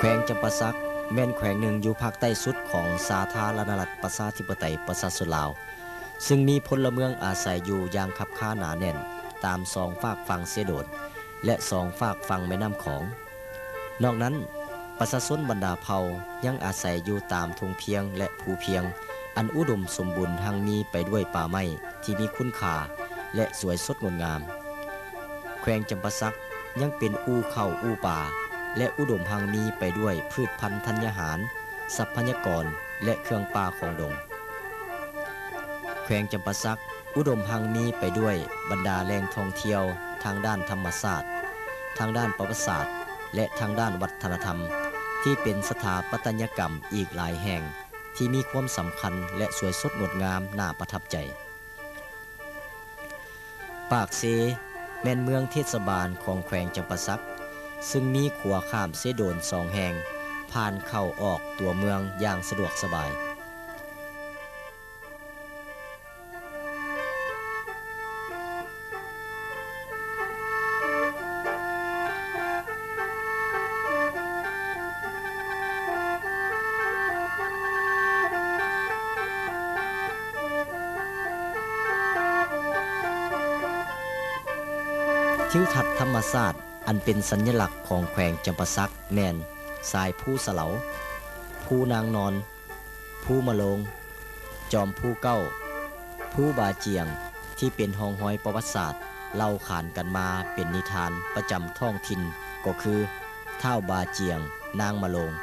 วงจำปาสักแม่นแขวงหนึ่งอยู่ภาคใต้สุดของสาธารณรัฐประชาธิปไตยประชาชนลาวซึ่งมีพลเมืองอาศัยอยู่อย่างคับค้าหนาแน่นตามสองฝากฝั่งเสโดดและสองฝากฝั่งแม่น้ำของนอกนั้นประชาชนบรรดาเผ่ายังอาศัยอยู่ตามทุ่งเพียงและภูเพียงอันอุดมสมบูรณ์ทั้งมีไปด้วยป่าไม้ที่มีคุณค่าและสวยสดงดงามแขวงจำปาสักยังเป็นอู่เข้าอู่ป่าและอุดมพังมีไปด้วยพืชพันธุ์ธัญญาหารทรัพยากรและเครื่องป่าของดงแขวงจำปาสักอุดมพังมีไปด้วยบรรดาแหล่งท่องเที่ยวทางด้านธรรมศาสตร์ทางด้านประวัติศาสตร์และทางด้านวัฒนธรรมที่เป็นสถาปัตยกรรมอีกหลายแห่งที่มีความสำคัญและสวยสดงดงามน่าประทับใจปากเซแม่นเมืองเทศบาลของแขวงจำปาสักซึ่งมีขัวข้ามเสโดนสองแห่งผ่านเข้าออกตัวเมืองอย่างสะดวกสบายทิวทัศน์ธรรมศาสตร์อันเป็นสัญลักษณ์ของแขวงจำปาสักแม่นทรายภูเสลาภูนางนอนภูมะโลงจอมภูเก้าภูบาเจียงที่เป็นห้องห้อยประวัติศาสตร์เล่าขานกันมาเป็นนิทานประจำท้องถิ่นก็คือท้าวบาเจียงนางมะโลง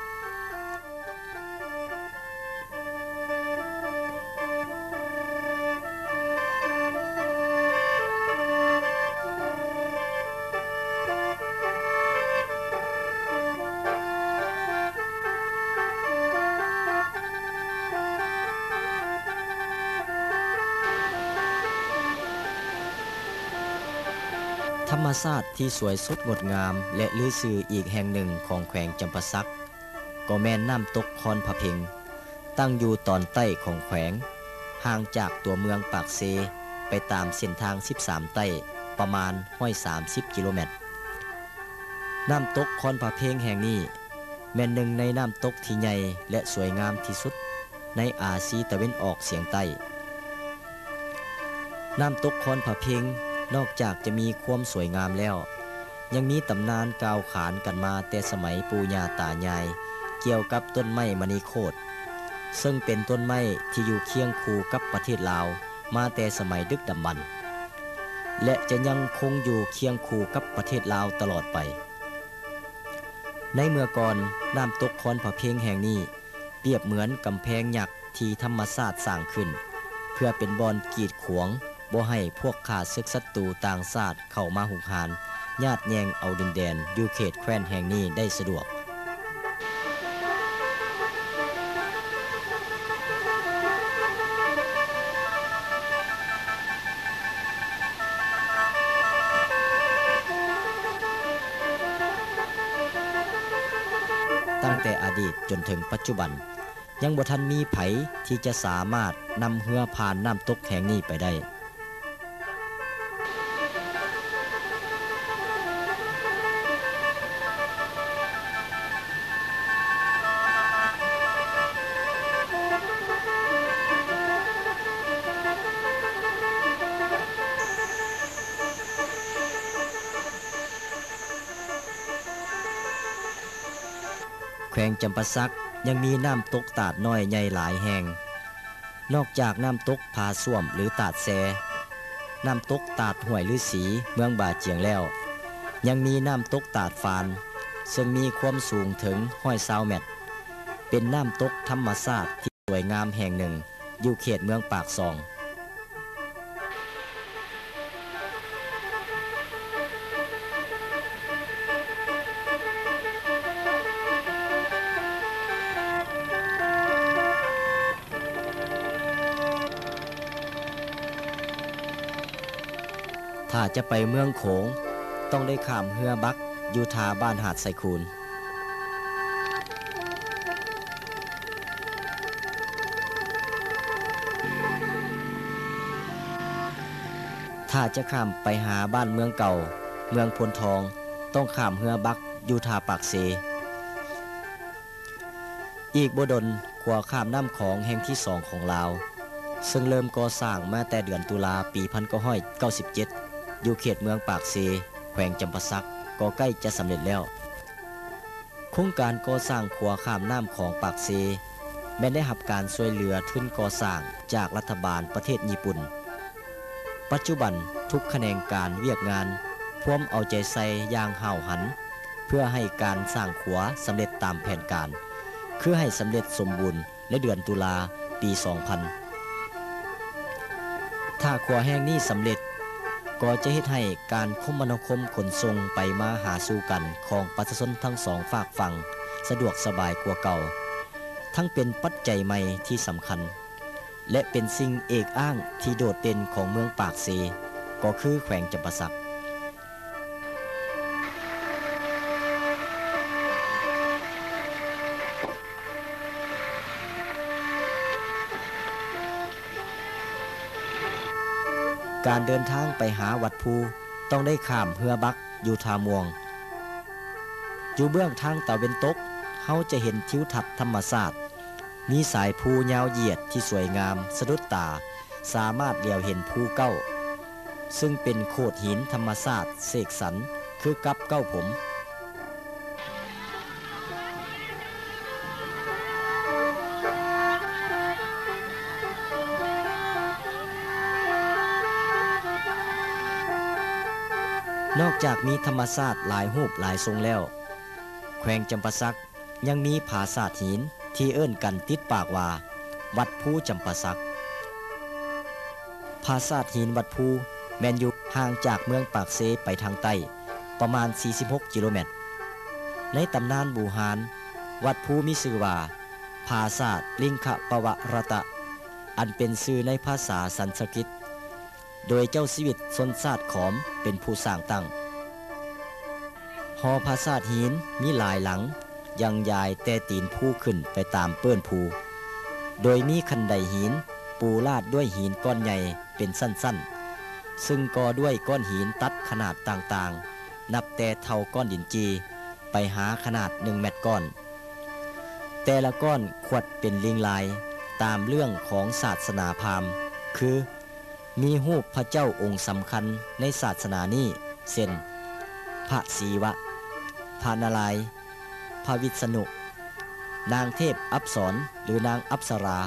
ธรรมชาติที่สวยสดงดงามและลือซื่ออีกแห่งหนึ่งของแขวงจำปาสักก็แม่นน้ำตกคอนผะเพ็งตั้งอยู่ตอนใต้ของแขวงห่างจากตัวเมืองปากเซไปตามเส้นทาง13ใต้ประมาณ130กิโลเมตรน้ำตกคอนผะเพ็งแห่งนี้แม่นหนึ่งในน้ำตกที่ใหญ่และสวยงามที่สุดในอาซีตะวันออกเฉียงใต้น้ำตกคอนผะเพ็งนอกจากจะมีความสวยงามแล้วยังมีตำนานกล่าวขานกันมาแต่สมัยปู่ย่าตายายเกี่ยวกับต้นไม้มณีโคตรซึ่งเป็นต้นไม้ที่อยู่เคียงคู่กับประเทศลาวมาแต่สมัยดึกดำบรรพ์และจะยังคงอยู่เคียงคู่กับประเทศลาวตลอดไปในเมื่อก่อนน้ำตกคอนผะเพ็งแห่งนี้เปรียบเหมือนกำแพงยักษ์ที่ธรรมชาติสร้างขึ้นเพื่อเป็นบ่อนกีดขวางบ่ให้พวกข้าศึกศัตรูต่างชาติเข้ามาหุกหาญญาติแยงเอาดินแดนอยู่เขตแคว้นแห่งนี้ได้สะดวกตั้งแต่อดีตจนถึงปัจจุบันยังบ่ทันมีไผที่จะสามารถนำเรือผ่านน้ำตกแห่งนี้ไปได้แขวงจำปาสักยังมีน้ำตกตาดน้อยใหญ่หลายแห่งนอกจากน้ำตกผาส้วมหรือตาดแซน้ำตกตาดห้วยฤาษีเมืองบาเจียงแล้วยังมีน้ำตกตาดฟานซึ่งมีความสูงถึง120 เมตรเป็นน้ำตกธรรมชาติที่สวยงามแห่งหนึ่งอยู่เขตเมืองปากซองถ้าจะไปเมืองโขงต้องได้ข้ามเรือบักอยู่ทาบ้านหาดไซคูนถ้าจะข้ามไปหาบ้านเมืองเก่าเมืองพลทองต้องข้ามเรือบักอยู่ทาปากเซอีกบ่ดลขัวข้ามน้ำของแห่งที่2ของลาวซึ่งเริ่มก่อสร้างมาแต่เดือนตุลาปี1997อยู่เขตเมืองปากเซแขวงจำปาสักก็ใกล้จะสำเร็จแล้วโครงการก่อสร้างขัวข้ามน้ำของปากเซแม้ได้รับการช่วยเหลือทุนก่อสร้างจากรัฐบาลประเทศญี่ปุ่นปัจจุบันทุกแขนงการเวียกงานพร้อมเอาใจใส่อย่างห้าวหันเพื่อให้การสร้างขัวสำเร็จตามแผนการคือให้สำเร็จสมบูรณ์ในเดือนตุลาปี 2000 ถ้าขัวแห้งนี้สำเร็จก็จะเฮ็ดให้การคมนาคมขนส่งไปมาหาสู่กันของประชาชนทั้งสองฝากฝั่งสะดวกสบายกว่าเก่าทั้งเป็นปัจจัยใหม่ที่สำคัญและเป็นสิ่งเอกอ้างที่โดดเด่นของเมืองปากเซก็คือแขวงจำปาสักการเดินทางไปหาวัดภูต้องได้ข้ามเรือบักอยู่ทามวงอยู่เบื้องทางตะเวนตกเฮาจะเห็นทิวทัศน์ธรรมชาติมีสายภูยาวเหยียดที่สวยงามสะดุดตาสามารถเลี้ยวเห็นภูเก้าซึ่งเป็นโขดหินธรรมชาติเสกสรรคือกับเก้าผมนอกจากมีธรรมชาติหลายรูปหลายทรงแล้วแขวงจำปาสักยังมีผาสาทหินที่เอิ้นกันติดปากว่าวัดภูจำปาสักผาสาทหินวัดภูแม่นอยู่ห่างจากเมืองปากเซไปทางใต้ประมาณ46กิโลเมตรในตำนานบูหานวัดภูมีชื่อว่าผาสาทลิงคปวรตะอันเป็นชื่อในภาษาสันสกฤตโดยเจ้าชีวิตชนชาติขอมเป็นผู้สร้างตั้งหอผาสาทหินมีหลายหลังยังยายแต่ตีนภูขึ้นไปตามเปื้อนภูโดยมีคันไดหินปูลาดด้วยหินก้อนใหญ่เป็นสั้นๆซึ่งก่อด้วยก้อนหินตัดขนาดต่างๆนับแต่เท่าก้อนดินจีไปหาขนาด1 เมตรก้อนแต่ละก้อนขวดเป็นลิงลายตามเรื่องของศาสนาพราหมณ์คือมีรูปพระเจ้าองค์สำคัญในศาสนานี้เช่นพระศิวะพระนารายณ์พระวิษณุนางเทพอัปสรหรือนางอัปสรา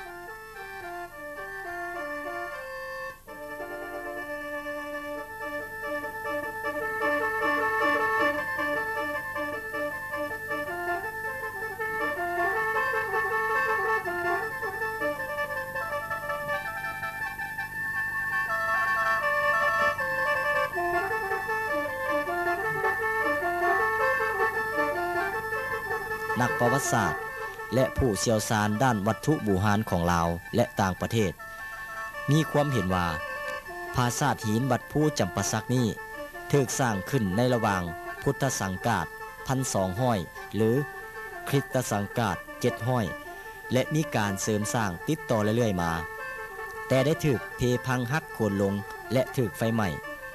นักประวัติศาสตร์และผู้เชี่ยวชาญด้านวัตถุบูหานของลาวและต่างประเทศมีความเห็นว่าผาสาทหินวัดภูจำปาสักนี้ถูกสร้างขึ้นในระหว่างพุทธศักราช1200หรือคริสตศักราช700และมีการเสริมสร้างติดต่อเรื่อยๆมาแต่ได้ถูกเพพังหักโค่นลงและถูกไฟไหม้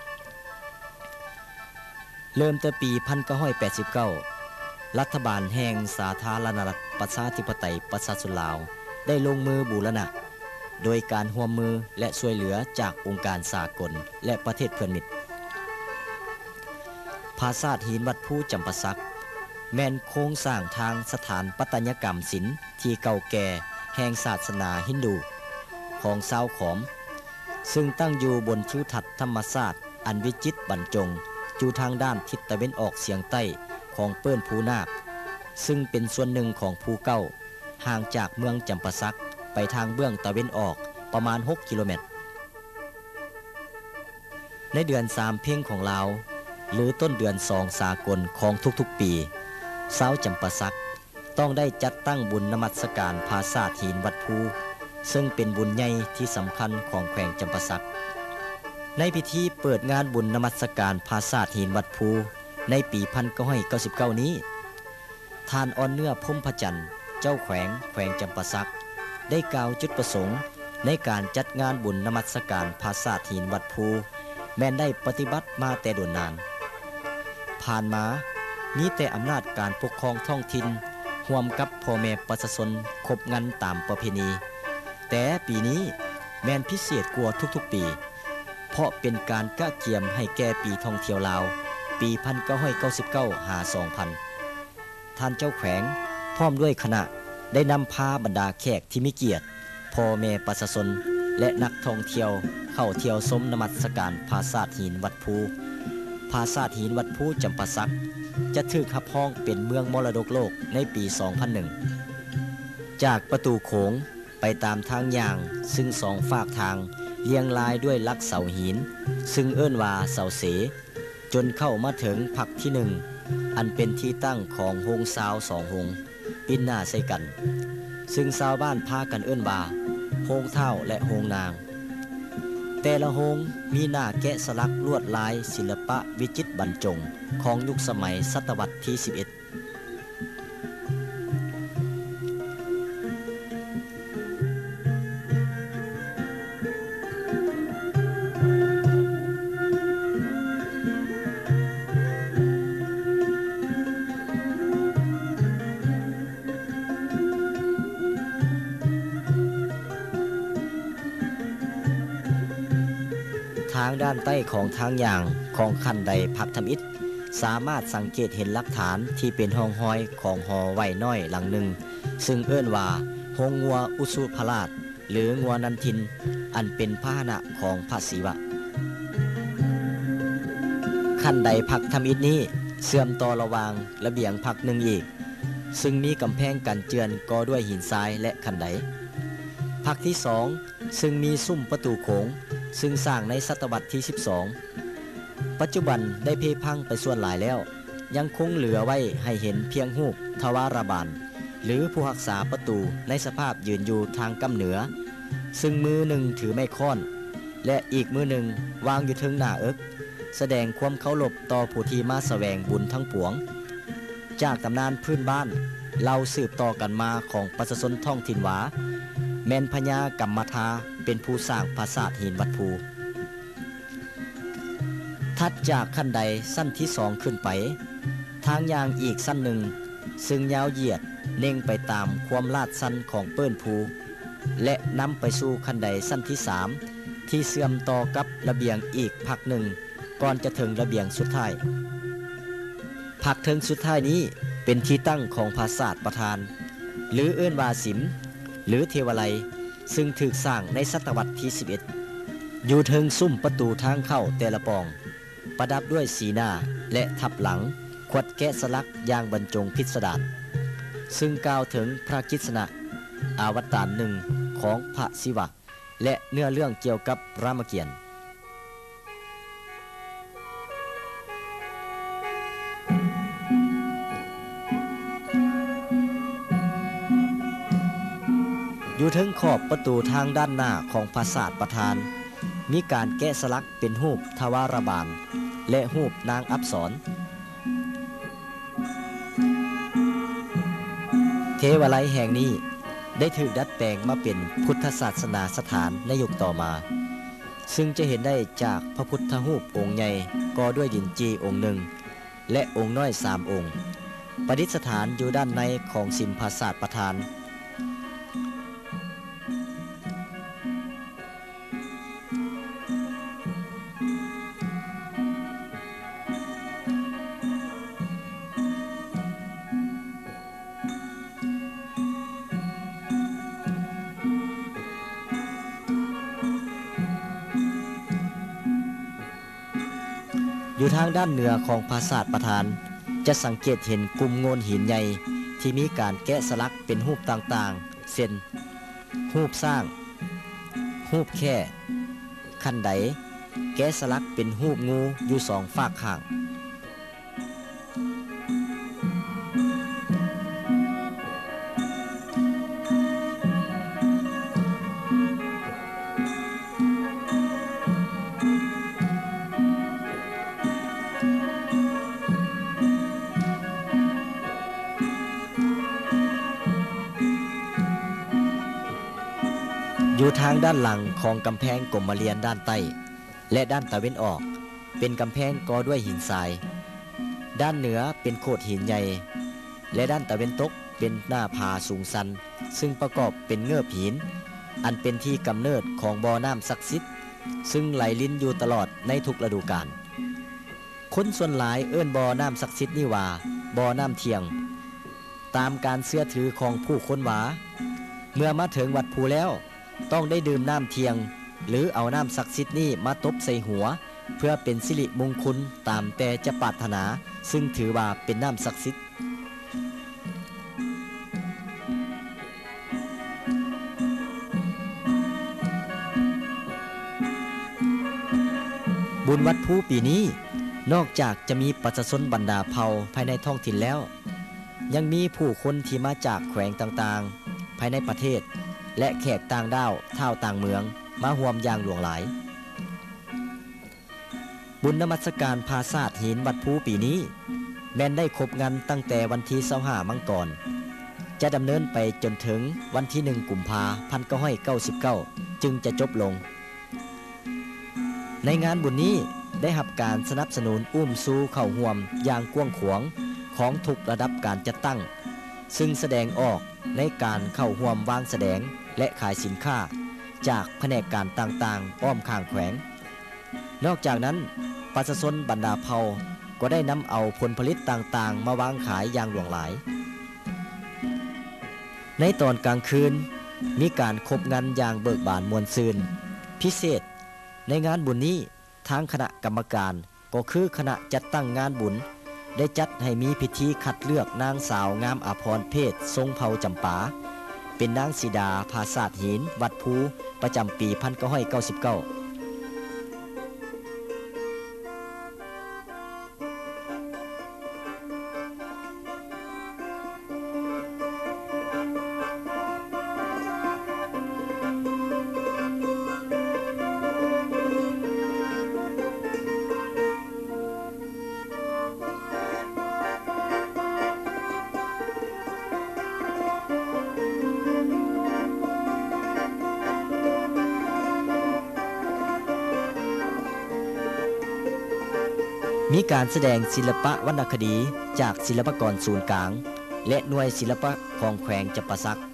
เริ่มแต่ปี1989รัฐบาลแห่งสาธารณรัฐประชาธิปไตยประชาชนลาวได้ลงมือบูรณะโดยการร่วมมือและช่วยเหลือจากองค์การสากลและประเทศเพื่อนมิตรผาสาทหินวัดภูจำปาสักแม่นโครงสร้างทางสถานปัตยกรรมศิลป์ที่เก่าแก่แห่งศาสนาฮินดูของชาวขอมซึ่งตั้งอยู่บนทิวทัศน์ธรรมชาติอันวิจิตรบรรจงอยู่ทางด้านทิศตะวันออกเฉียงใต้ของเปิ้นภูนาคซึ่งเป็นส่วนหนึ่งของภูเก้าห่างจากเมืองจำปาสักไปทางเบื้องตะวันออกประมาณ6 กิโลเมตรในเดือน3เพ็งของลาวหรือต้นเดือน2สากลของทุกๆปีชาวจำปาสักต้องได้จัดตั้งบุญนมัสการผาสาทหินวัดภูซึ่งเป็นบุญใหญ่ที่สำคัญของแขวงจำปาสักในพิธีเปิดงานบุญนมัสการผาสาทหินวัดภูในปี1999นี้ท่านอ่อนเนื้อพรหมพจันทร์เจ้าแขวงจำปาสักได้กล่าวจุดประสงค์ในการจัดงานบุญนมัสการผาสาทหินวัดภูแม้นได้ปฏิบัติมาแต่โดนนานผ่านมามีแต่อำนาจการปกครองท้องถิ่นร่วมกับพ่อแม่ประชาชนครบงานตามประเพณีแต่ปีนี้แม่นพิเศษกว่าทุกๆปีเพราะเป็นการกะเกียมให้แก่ปีท่องเที่ยวลาวปี1999 2000ท่านเจ้าแขวงพร้อมด้วยคณะได้นำพาบรรดาแขกที่มีเกียรติพ่อแม่ประชาชนและนักท่องเที่ยวเข้าเที่ยวชมนมัสการปราสาทหินวัดภูปราสาทหินวัดภูจำปาสักจะถูกรับรองเป็นเมืองมรดกโลกในปี 2001 จากประตูโขงไปตามทางย่างซึ่งสองฝากทางเรียงรายด้วยลักเสาหินซึ่งเอิ้นว่าเสาเสจนเข้ามาถึงผักที่หนึ่งอันเป็นที่ตั้งของโฮงซาวสองโฮงปินหน้าใส่กันซึ่งชาวบ้านพากันเอิ้นว่าโฮงเท่าและโฮงนางแต่ละโฮงมีหน้าแกะสลักลวดลายศิลปะวิจิตรบรรจงของยุคสมัยศตวรรษที่ 11ทางด้านใต้ของทางอย่างของคันใดพักทำอิฐสามารถสังเกตเห็นหลักฐานที่เป็นห้องห้อยของหอไว้น้อยหลังหนึ่งซึ่งเอิ้นว่าโฮงงัวอุสุภราชหรืองัวนันทินอันเป็นพาหนะของพระศิวะคันใดพักทำอิฐนี้เสื่อมต่อระหว่างระเบียงพักหนึ่งอีกซึ่งมีกำแพงกันเจือนก่อด้วยหินทรายและคันใดพักที่สองซึ่งมีซุ้มประตูโขงซึ่งสร้างในศตวรรษที่ 12 ปัจจุบันได้เพพังไปส่วนหลายแล้วยังคงเหลือไว้ให้เห็นเพียงรูปทวารบาลหรือผู้รักษาประตูในสภาพยืนอยู่ทางกำเหนือซึ่งมือหนึ่งถือไม้ค้อนและอีกมือหนึ่งวางอยู่ทึงหน้าเอิกแสดงความเคารพต่อผู้ที่มาแสวงบุญทั้งปวงจากตำนานพื้นบ้านเล่าสืบต่อกันมาของประชาชนท้องถิ่นว่าแม่นพญากัมมทาเป็นผู้สร้างปราสาทหินวัดภูถัดจากขั้นใดสั้นที่สองขึ้นไปทางยางอีกสั้นหนึ่งซึ่งยาวเหยียดเน่งไปตามความลาดสั้นของเปิ้นภูและนำไปสู่ขั้นใดสั้นที่สามที่เชื่อมต่อกับระเบียงอีกพักหนึ่งก่อนจะถึงระเบียงสุดท้ายพักถึงสุดท้ายนี้เป็นที่ตั้งของปราสาทประธานหรือเอิ้นว่าสิมหรือเทวไลยซึ่งถูกสร้างในศตวรรษที่ 11 อยู่เทิงซุ้มประตูทางเข้าแต่ละปองประดับด้วยสีหน้าและทับหลังขวดแกะสลักอย่างบรรจงพิสดารซึ่งกล่าวถึงพระกิษณะอวตารหนึ่งของพระศิวะและเนื้อเรื่องเกี่ยวกับรามเกียรติ์อยู่ถึงขอบประตูทางด้านหน้าของปราสาทประธานมีการแกะสลักเป็นรูปทวารบาลและรูปนางอัปสรเทวไลยแห่งนี้ได้ถูกดัดแปลงมาเป็นพุทธศาสนาสถานในยุคต่อมาซึ่งจะเห็นได้จากพระพุทธรูปองค์ใหญ่ก่อด้วยดินจีองค์หนึ่งและองค์น้อย3 องค์ประดิษฐานอยู่ด้านในของสิมปราสาทประธานอยู่ทางด้านเหนือของปราสาทประธานจะสังเกตเห็นกลุ่มโงนหินใหญ่ที่มีการแกะสลักเป็นรูปต่างๆเช่นรูปสร้างรูปแค่คันไดแกะสลักเป็นรูปงูอยู่2 ฝากข้างอยู่ทางด้านหลังของกำแพงกลมเรียนด้านใต้และด้านตะวันออกเป็นกำแพงก่อด้วยหินทรายด้านเหนือเป็นโขดหินใหญ่และด้านตะวันตกเป็นหน้าผาสูงสันซึ่งประกอบเป็นเงือบหินอันเป็นที่กำเนิดของบ่อน้ำศักดิ์สิทธิ์ซึ่งไหลลิ้นอยู่ตลอดในทุกฤดูกาลคนส่วนหลายเอิ้นบ่อน้ำศักดิ์สิทธิ์นี่ว่าบ่อน้ำเที่ยงตามการเชื่อถือของผู้คนว่าเมื่อมาถึงวัดภูแล้วต้องได้ดื่มน้ำเที่ยงหรือเอาน้ำศักดิ์สิทธิ์นี้มาตบใส่หัวเพื่อเป็นสิริมงคลตามแต่จะปรารถนาซึ่งถือว่าเป็นน้ำศักดิ์สิทธิ์บุญวัดภูปีนี้นอกจากจะมีประชาชนบรรดาเผ่าภายในท้องถิ่นแล้วยังมีผู้คนที่มาจากแขวงต่างๆภายในประเทศและแขกต่างด้าวชาวต่างเมืองมาร่วมอย่างหลวงหลายบุญนมัสการพาซาดหินวัดภูปีนี้แม้นได้ครบงานตั้งแต่วันที่25มังกรจะดำเนินไปจนถึงวันที่1กุมภาพันธ์1999จึงจะจบลงในงานบุญนี้ได้รับการสนับสนุนอุ้มสู่เข้าร่วมอย่างกว้างขวางของทุกระดับการจัดตั้งซึ่งแสดงออกในการเข้าร่วมวางแสดงและขายสินค้าจากแผนกการต่างๆอ้อมข้างแขวงนอกจากนั้นประชาชนบรรดาเผ่าก็ได้นำเอาผลผลิตต่างๆมาวางขายอย่างหลวงหลายในตอนกลางคืนมีการคบงานอย่างเบิกบานมวลซืนพิเศษในงานบุญนี้ทางคณะกรรมการก็คือคณะจัดตั้งงานบุญได้จัดให้มีพิธีคัดเลือกนางสาวงามอาภรณ์เพศทรงเผ่าจำปาเป็นนางสีดาภาษาดหินวัดภูประจำปี1999มีการแสดงศิลปะวรรณคดีจากศิลปากรศูนย์กลางและหน่วยศิลปะของแขวงจำปาสัก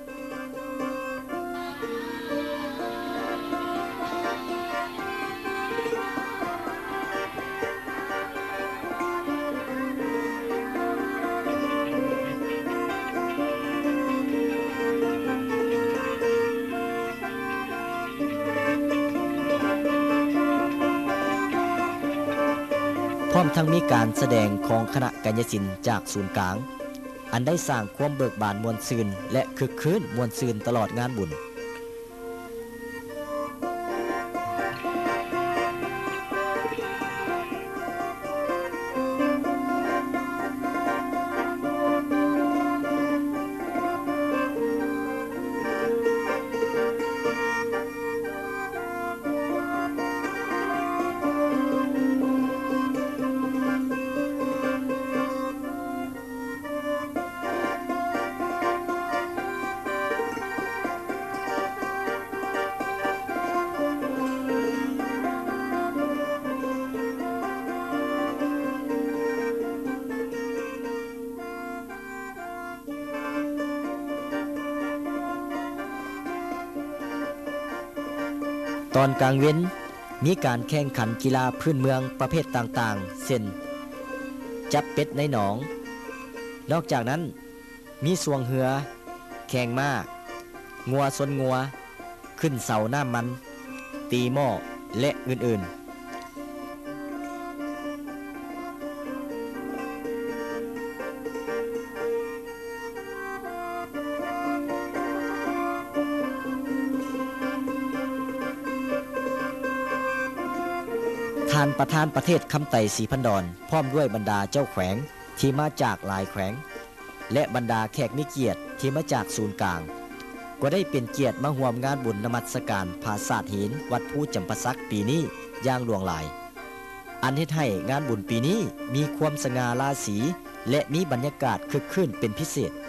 พร้อมทั้งมีการแสดงของคณะกายศิลป์จากศูนย์กลางอันได้สร้างความเบิกบานมวลซืนและคึกคืนมวลซืนตลอดงานบุญตอนกลางเว้นมีการแข่งขันกีฬาพื้นเมืองประเภทต่างๆเช่นจับเป็ดในหนองนอกจากนั้นมีสวงเหือแข่งม้างัวซนงัวขึ้นเสาน้ำมันตีหม้อและอื่นๆท่านประธานประเทศคำไต่ศรีพันดรพร้อมด้วยบรรดาเจ้าแขวงที่มาจากหลายแขวงและบรรดาแขกมิเกียรติที่มาจากศูนย์กลางก็ได้เป็นเกียรติมาร่วมงานบุญนมัสการพาซาดหินวัดภูจำปาสักปีนี้อย่างหลวงหลายอันเฮ็ดให้งานบุญปีนี้มีความสง่าราศีและมีบรรยากาศคึกคืนเป็นพิเศษ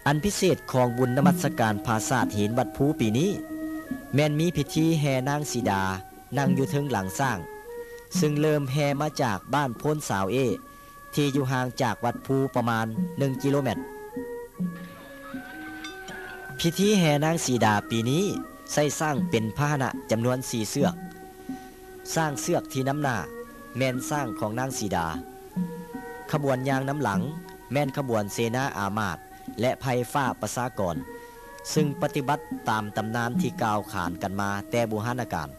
อันพิเศษของบุญนมัสการปราสาทหินวัดภูปีนี้แม่นมีพิธีแห่นางสีดานั่งอยู่ถึงหลังสร้างซึ่งเริ่มแห่มาจากบ้านโพ้นสาวที่อยู่ห่างจากวัดภูประมาณ1 กิโลเมตรพิธีแห่นางสีดาปีนี้ใช้สร้างเป็นพาหนะจำนวน4 เสือกสร้างเสือกที่น้ำหน้าแม่นสร้างของนางสีดาขบวนยางน้ำหลังแม่นขบวนเสนาอามาตย์และภัยฟ้าประชากรซึ่งปฏิบัติตามตำนานที่กล่าวขานกันมาแต่โบราณกาล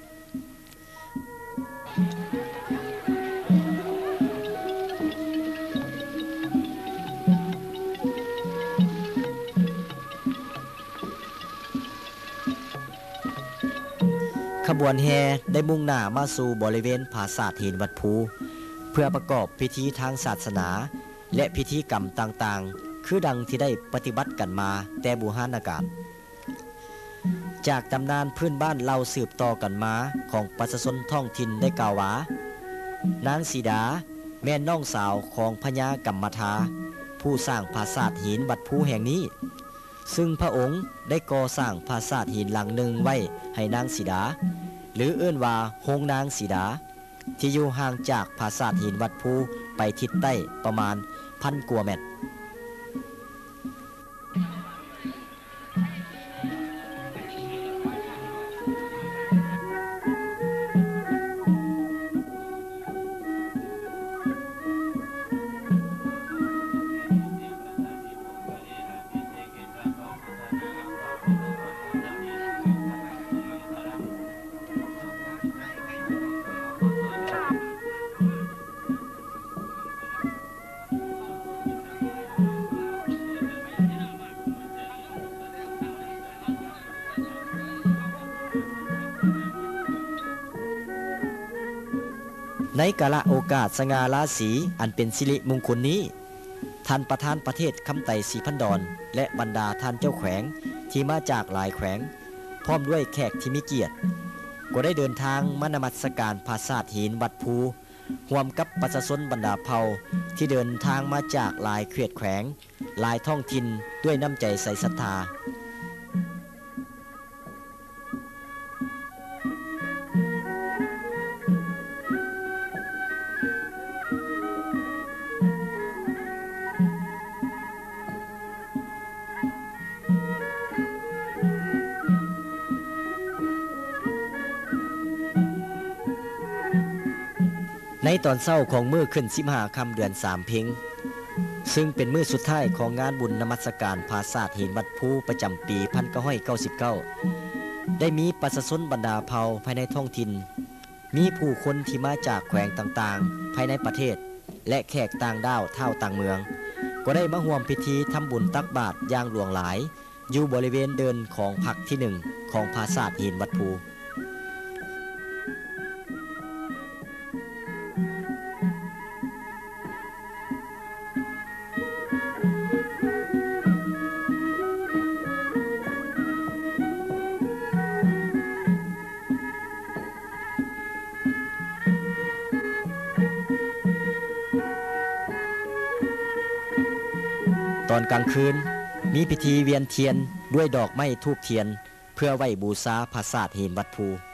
ขบวนแห่ได้มุ่งหน้ามาสู่บริเวณปราสาทหินวัดภูเพื่อประกอบพิธีทางศาสนาและพิธีกรรมต่างๆคือดังที่ได้ปฏิบัติกันมาแต่โบราณกาลจากตำนานพื้นบ้านเล่าสืบต่อกันมาของประชาชนท้องถิ่นได้กล่าวว่านางสีดาแม่น้องสาวของพญากัมมทาผู้สร้างปราสาทหินวัดภูแห่งนี้ซึ่งพระองค์ได้ก่อสร้างปราสาทหินหลังหนึ่งไว้ให้นางสีดาหรือเอื้นว่าโฮงนางสีดาที่อยู่ห่างจากปราสาทหินวัดภูไปทิศใต้ประมาณ1,000 กว่าเมตรในกาลโอกาสสง่าราศีอันเป็นสิริมงคลนี้ท่านประธานประเทศคำไต่ศรีพันดรและบรรดาท่านเจ้าแขวงที่มาจากหลายแขวงพร้อมด้วยแขกที่มีเกียรติก็ได้เดินทางมานมัสการปราสาทหินวัดภูร่วมกับประชาชนบรรดาเผ่าที่เดินทางมาจากหลายเขตแขวงหลายท้องถิ่นด้วยน้ำใจใส่ศรัทธาในตอนเศร้าของมื้อขึ้น15 ค่ำเดือน3 เพ็งซึ่งเป็นมื้อสุดท้ายของงานบุญนมัสการปราสาทหินวัดภูประจำปี1999ได้มีประชาชนบรรดาเผ่าภายในท้องถิ่นมีผู้คนที่มาจากแขวงต่างๆภายในประเทศและแขกต่างด้าวท่าวต่างเมืองก็ได้มาร่วมพิธีทำบุญตักบาตรอย่างหลวงหลายอยู่บริเวณเดินของผักที่1ของปราสาทหินวัดภูตอนกลางคืนมีพิธีเวียนเทียนด้วยดอกไม้ธูปเทียนเพื่อไหว้บูชาปราสาทหินวัดภู